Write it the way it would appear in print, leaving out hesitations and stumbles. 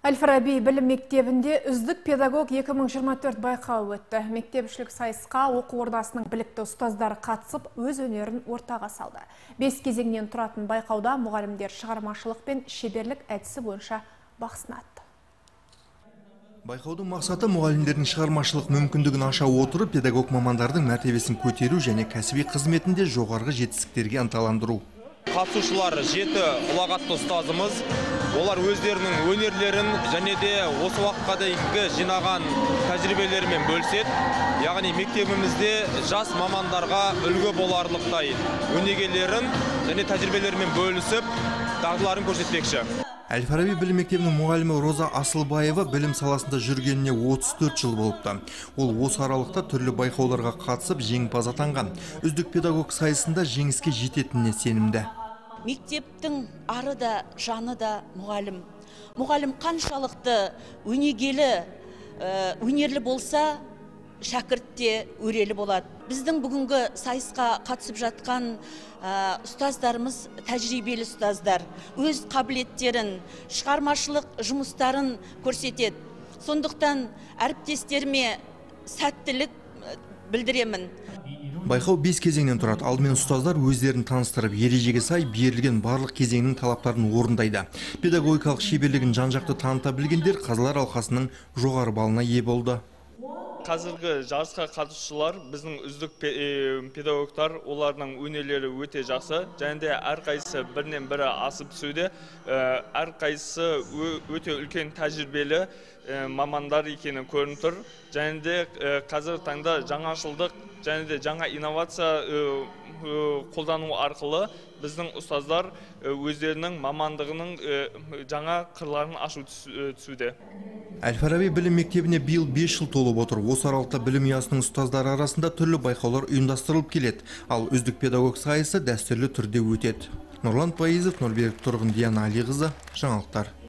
Әл-Фараби білім мектебінде үздік педагог 2024 байқауы өтті. Мектепішілік сайысқа оқу ордасының білікті ұстаздары қатысып, өз өнерін ортаға салды. 5 кезеңнен тұратын байқауда мұғалімдер шығармашылық пен шеберлік әдісі бойынша бақ сынады. Байқаудың мақсаты мұғалімдердің шығармашылық мүмкіндігін аша отырып, педагог мамандардың мәртебесін көтеру және кәсіби қызметінде жоғарғы жетістіктерге ынталандыру. Қатысушылар 7 ұлағатты ұстазымыз. Олар өздерінің өнерлерін және де осы уақытқа дейінгі жинаған тәжірибелерімен бөліседі. Яғни мектебімізде жас мамандарға үлгі боларлықтай өнегелерін және тәжірибелерімен бөлісіп, дағдыларын көрсетпекші. Әл-Фараби білім мектебінің мұғалімі Роза Асылбаева білім саласында жүргеніне 34 жыл болыпты. Ол осы аралықта түрлі байқауларға қатысып, жеңімпаз атанған. Үздік педагог сайысында жеңіске жететініне сенімді. Мектептің ары да, жаны да мұғалім. Мұғалім қаншалықты өнерлі болса, шәкірт те өрелі болады. Біздің бүгінгі сайысқа қатысып жатқан ұстаздарымыз тәжірибелі ұстаздар. Өз қабілеттерін, шығармашылық жұмыстарын көрсетеді. Сондықтан әріптестеріме сәттілік білдіремін. Байқау 5 кезеңнен тұрады. Алдымен ұстаздар өздерін таныстырып, ережеге сай берілген барлық кезеңнің талаптарын орындайды. Педагогикалық шеберлігін жан-жақты таныта білгендер қазылар алқасының жоғары балына ие болды. Қазіргі жарысқа қатысушылар біздің үздік педагогтар, олардың өнерлері өте жақсы, және де әрқайсысы бірінен бірі асып түсуде. Әрқайсысы өте үлкен тәжірибелі мамандар екені көрініп тұр. Және де қазіргі таңда жаңашылдық және де жаңа инновация қолдану арқылы біздің ұстаздар өздерінің мамандығының жаңа қырларын ашу түсуде. Әл-Фараби білім мектебіне биыл 5 жыл толып отыр. Осы аралықта білім ұясының ұстаздары арасында түрлі байқаулар ұйымдастырылып келеді. Ал үздік педагог сайысы дәстүрлі түрде өтеді. Нұрлан Пайызов, Нұрберік Тұрғын, Диана Алиқызы, жаңалықтар.